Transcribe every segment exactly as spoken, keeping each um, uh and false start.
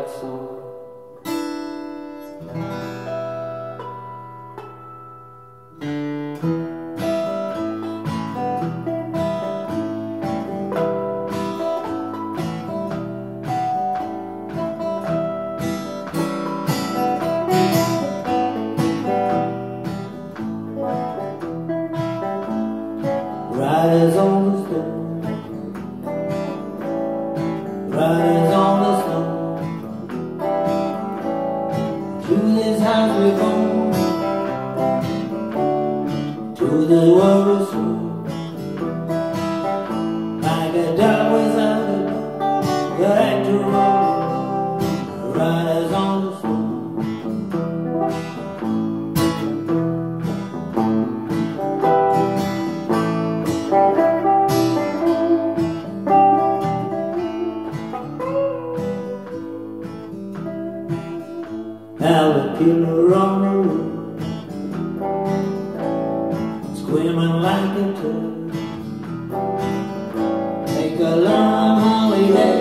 that song. Riders on the stone, riders on the stone. To this house we come, to the world is true. Like a dog without a dog, you're at to roll. Riders on the stone. Now the killer on the roof, screaming like a turd. Take a long holiday,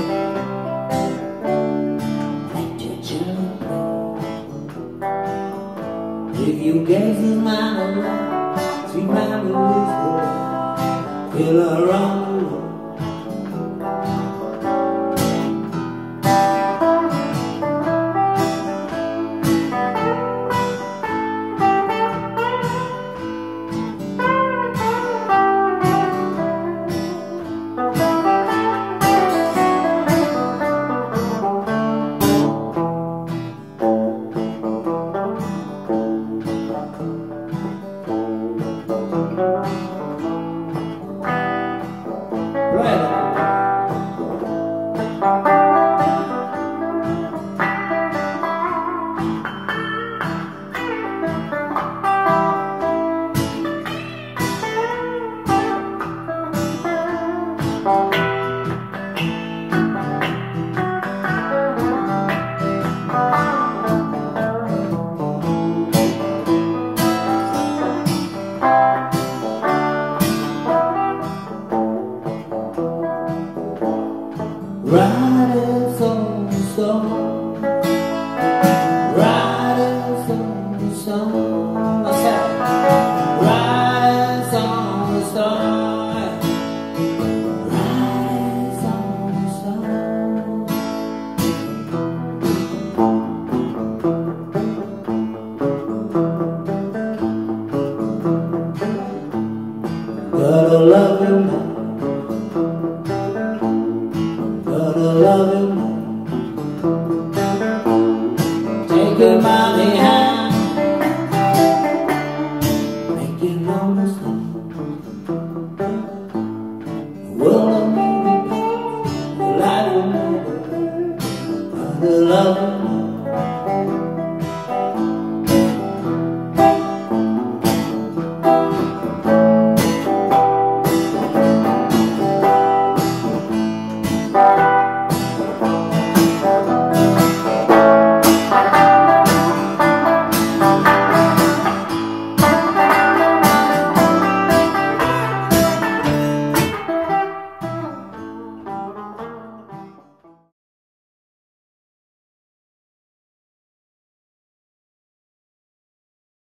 let your children play. If you guess his mind alive, sweet memories were killer on the roof. Riders on the storm, riders on the storm. I said, riders on the storm, riders on the storm. Gotta love you now.